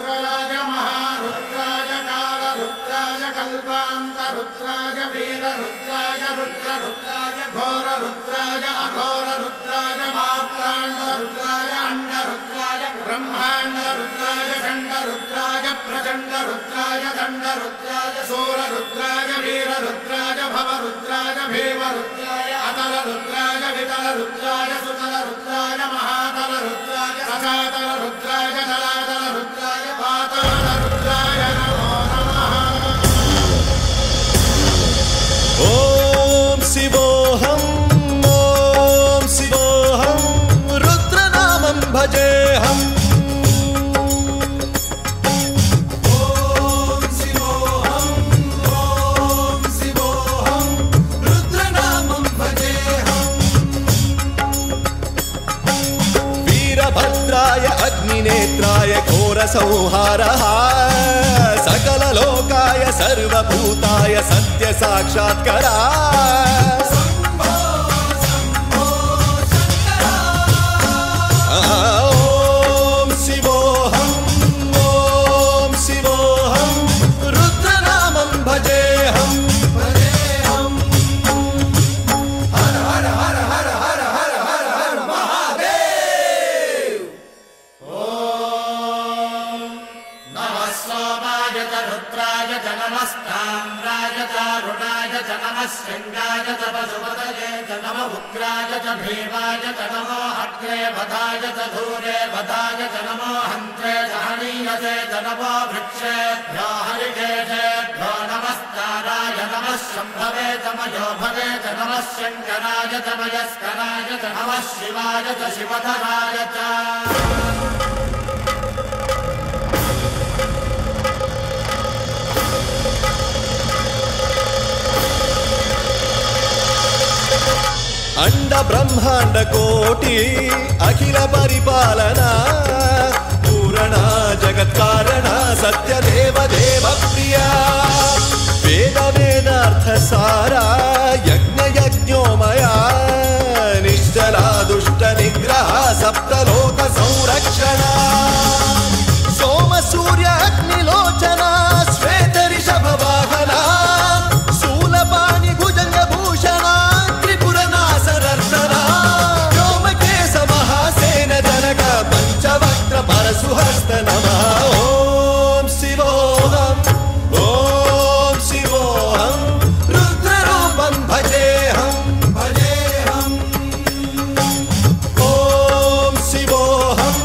रुद्राय महारुद्राय कालरुद्राय कल्पान्तरुद्राय वीररुद्राय रुद्ररुद्राय घोररुद्राय अघोररुद्राय मात्राण्डरुद्राय अण्डरुद्राय ब्रह्माण्डरुद्राय खण्डरुद्राय प्रचण्डरुद्राय दण्डरुद्राय सूररुद्राय वीररुद्राय भवरुद्राय भीमरुद्राय अतलरुद्राय वितलरुद्राय सुतलरुद्राय महातलरुद्राय सदातलरुद्राय जलातलरुद्राय पातालरुद्राय नमो नमः। ॐ शिवोऽहं रुद्रनामं भजेऽहम्। अग्निनेत्राय घोरसंहारः सकललोकाय सर्वभूताय सत्यसाक्षात्करः। ॐ शिवोऽहं रुद्रनामं भजेऽहम्। हर हर हर हर हर हर हर हर महादेव। रुद्राय च नमस्ताम्राय च रुणाय च नमः शृङ्गाय च पशुपतये च नमः उग्राय च भीमाय च नमो अग्रे वधाय च धूरे वधाय च नमो हन्त्रे च हनीयसे च नमो वृक्षेभ्यो हरिकेशेभ्यो नमस्काराय नमः शम्भवे च मयोभवे च नमः शङ्कराय च मयस्कराय च नमः शिवाय च शिवधराय च। अंड ब्रह्मांड कोटि अखिल परिपालना पूरणा जगत्कारणा सत्यदेव देव प्रिया वेद वेदार्थ सारा यज्ञ यज्ञोमया निश्चला दुष्ट निग्रह सप्तलोक संरक्षणा सोम सूर्य अग्निलोचना श्वेत ऋषभ वाहना शूलपाणि भुजंग भूषणा पंचवक्त्र परशुहस्त नमः। ॐ शिवोऽहं रुद्ररूपं भजेऽहम्। ॐ शिवोऽहं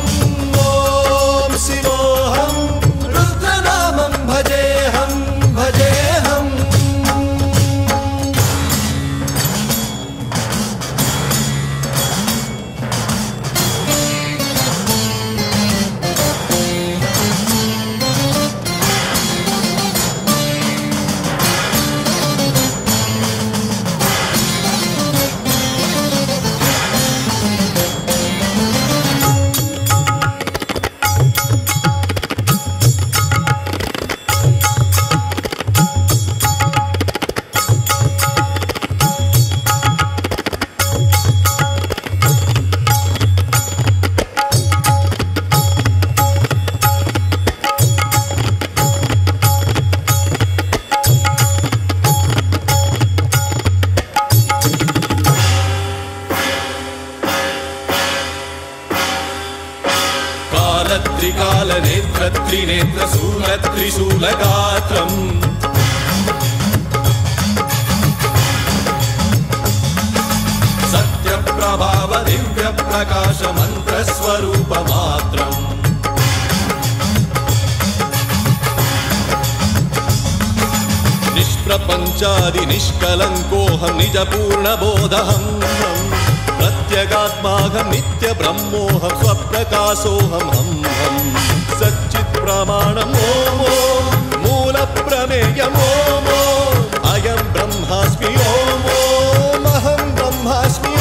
रुद्रनामं भजेऽहम्। त्रिकालनेत्र त्रिनेत्र शूलत्रिशूलगात्रम् सत्यप्रभाव दिव्यप्रकाश मन्त्रस्वरूपमात्रम् निष्प्रपञ्चादि निष्कलङ्कोऽहं निजपूर्णबोधहं प्रत्यगात्माहं नित्यब्रह्मोऽहं स्वप्रकाशोऽहं हं सच्चित् प्रमाणम् ॐ मूलप्रमेयम् ॐ अयं ब्रह्मास्मि ॐ अहं ब्रह्मास्मि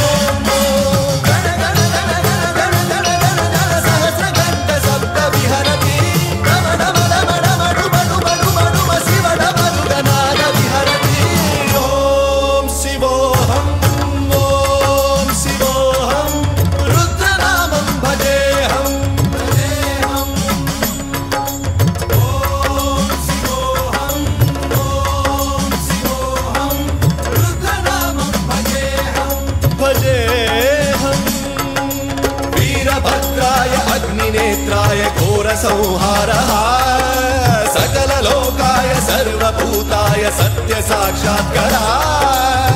संहारः सकल लोकाय सर्वभूताय सत्य साक्षात्कारः